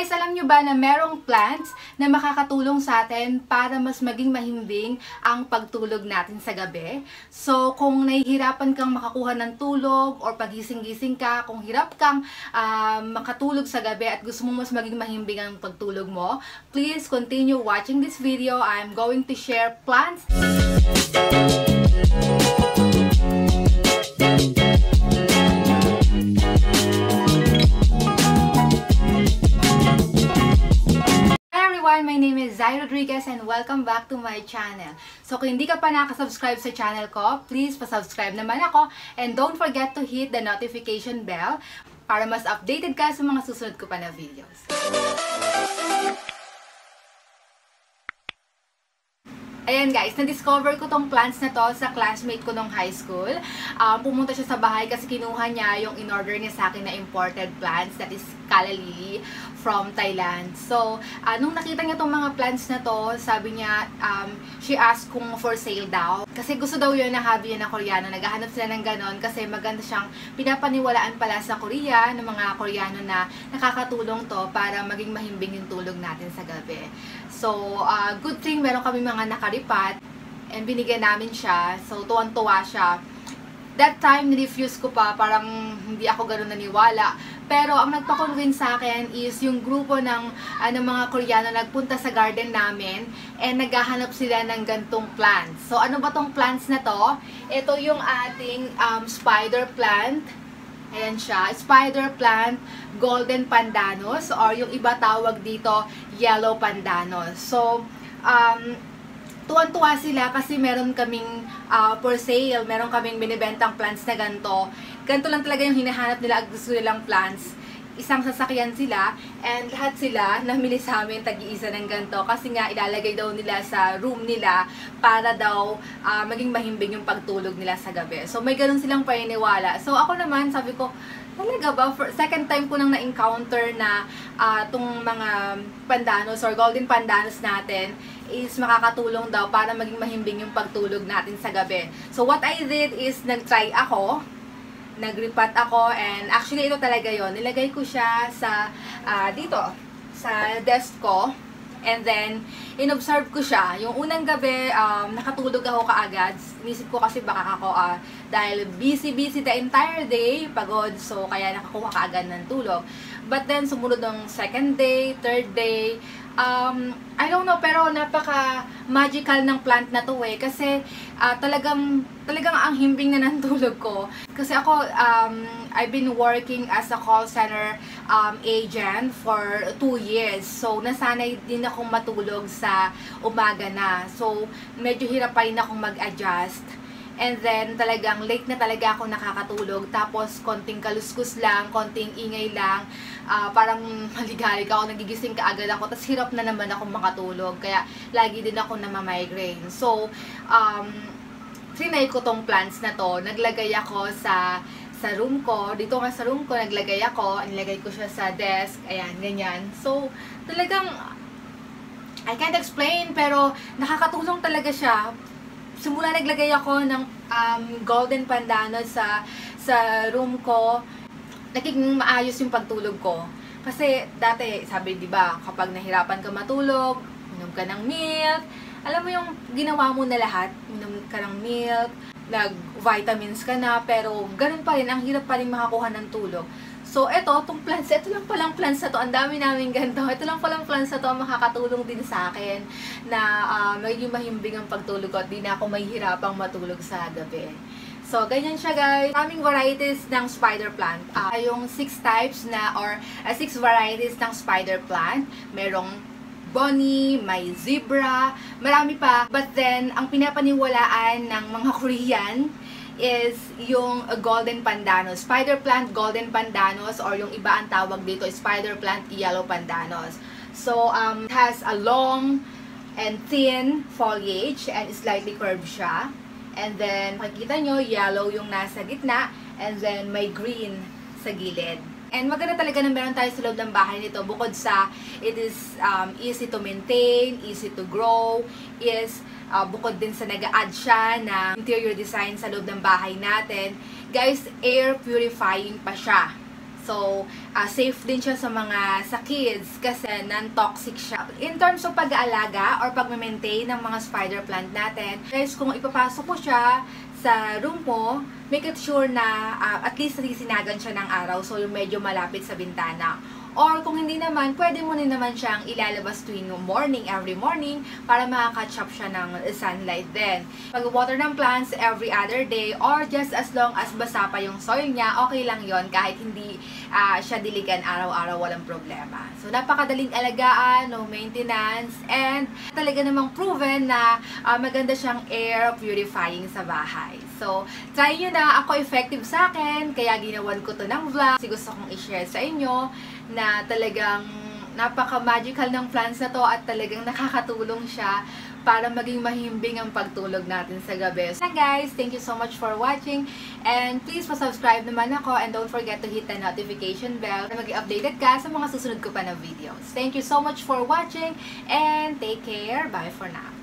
Guys, alam nyo ba na merong plants na makakatulong sa atin para mas maging mahimbing ang pagtulog natin sa gabi? So, kung nahihirapan kang makakuha ng tulog or pagising-gising ka, kung hirap kang makatulog sa gabi at gusto mo mas maging mahimbing ang pagtulog mo, please continue watching this video. I'm going to share plants. My name is Zai Rodriguez and welcome back to my channel. So kung hindi ka pa nakasubscribe sa channel ko, please pasubscribe naman ako and don't forget to hit the notification bell para mas updated ka sa mga susunod ko pa na videos. Ayan guys, na-discover ko tong plants na to sa classmate ko nung high school. Pumunta siya sa bahay kasi kinuha niya yung in-order niya sa akin na imported plants, that is Calla Lily from Thailand. So, nung nakita niya tong mga plants na to, sabi niya, she asked kung for sale daw. Kasi gusto daw yun na hobby na Koreano. Naghahanap sila ng ganon kasi maganda siyang pinapaniwalaan pala sa Korea ng mga Koreano na nakakatulong to para maging mahimbing yung tulog natin sa gabi. So, good thing meron kami mga nakaripat and binigyan namin siya. So, tuwan-tuwa siya. That time, nirefuse ko pa. Parang hindi ako gano'n naniwala. Pero, ang nagpa-convince sa akin is yung grupo ng mga Koreano nagpunta sa garden namin and naghahanap sila ng gantong plants. So, ano ba tong plants na to? Ito yung ating spider plant. Ayan siya. Spider plant, golden pandanus, or yung iba tawag dito, yellow pandanus. So, tuwan-tuwa sila kasi meron kaming for sale, meron kaming binibentang plants na ganito. Ganito lang talaga yung hinahanap nila, gusto nilang plants. Isang sasakyan sila, and lahat sila namili sa amin tag-iisa ng ganito kasi nga ilalagay daw nila sa room nila para daw maging mahimbing yung pagtulog nila sa gabi. So may ganun silang paniniwala. So ako naman, sabi ko, talaga ba? Second time ko nang na-encounter na itong mga pandanus or golden pandanus natin is makakatulong daw para maging mahimbing yung pagtulog natin sa gabi. So what I did is nag-try ako, nag-repat ako, and actually ito talaga yon. Nilagay ko siya sa dito sa desk ko, and then inobserve ko siya. Yung unang gabi, nakatulog ako kaagad. Inisip ko kasi baka ako dahil busy the entire day, pagod, so kaya nakakuha kaagad ng tulog. But then sumunod ng second day, third day, I don't know, pero napaka-magical ng plant na to eh. Kasi talagang ang himbing na ng tulog ko. Kasi ako, I've been working as a call center agent for 2 years. So, nasanay din akong matulog sa umaga na. So, medyo hirap pa rin akong mag-adjust. And then, talagang late na talaga ako nakakatulog. Tapos, konting kaluskus lang, konting ingay lang. Parang maligalig ako, nagigising kaagad ako. Tapos, hirap na naman ako makatulog. Kaya, lagi din ako namamigraine. So, trinay ko tong plants na to. Naglagay ako sa room ko. Dito nga sa room ko, naglagay ako. Nilagay ko siya sa desk. Ayan, ganyan. So, talagang, I can't explain, pero nakakatulong talaga siya. Simula naglagay ako ng golden pandanus sa room ko, naging maayos yung pagtulog ko. Kasi dati, sabi 'di ba, kapag nahirapan ka matulog, inom ka ng milk, alam mo yung ginawa mo na lahat, inom ka ng milk, nag-vitamins ka na, pero ganun pa rin, ang hirap pa rin makakuha ng tulog. So, ito lang palang plants na to, ang dami namin ganito. Ito lang palang plants na to, makakatulong din sa akin na magiging mahimbing ang pagtulog ko at di na ako mahihirapang matulog sa gabi. So, ganyan siya guys. Maraming varieties ng spider plant. Yung 6 types na or 6 varieties ng spider plant. Merong bunny, may zebra, marami pa. But then, ang pinapaniwalaan ng mga Korean is yung golden pandanus. Spider plant golden pandanus, or yung iba ang tawag dito spider plant yellow pandanus. So, it has a long and thin foliage and slightly curved siya. And then, makikita nyo, yellow yung nasa gitna, and then may green sa gilid. And maganda talaga na meron tayo sa loob ng bahay nito. Bukod sa it is easy to maintain, easy to grow, bukod din sa nag-a-add siya na interior design sa loob ng bahay natin. Guys, air purifying pa siya. So, safe din siya sa kids kasi non-toxic siya. In terms of pag-aalaga or pag-maintain ng mga spider plant natin, guys, kung ipapasok mo siya sa room mo, make it sure na at least nasisinagan siya ng araw, so yung medyo malapit sa bintana. Or kung hindi naman, pwede mo rin naman siyang ilalabas tuwing morning, every morning, para makaka-catch up siya ng sunlight din. Pag-water ng plants every other day, or just as long as basa pa yung soil niya, okay lang yon kahit hindi siya diligan araw-araw, walang problema. So, napakadaling alagaan, no maintenance, and talaga namang proven na maganda siyang air purifying sa bahay. So, try nyo na. Ako effective sa akin, kaya ginawan ko to ng vlog. Kasi gusto kong i-share sa inyo na talagang napaka-magical ng plants na to at talagang nakakatulong siya para maging mahimbing ang pagtulog natin sa gabi. So guys, thank you so much for watching, and please pa-subscribe naman ako, and don't forget to hit the notification bell na maging updated ka sa mga susunod ko pa na videos. Thank you so much for watching, and take care. Bye for now.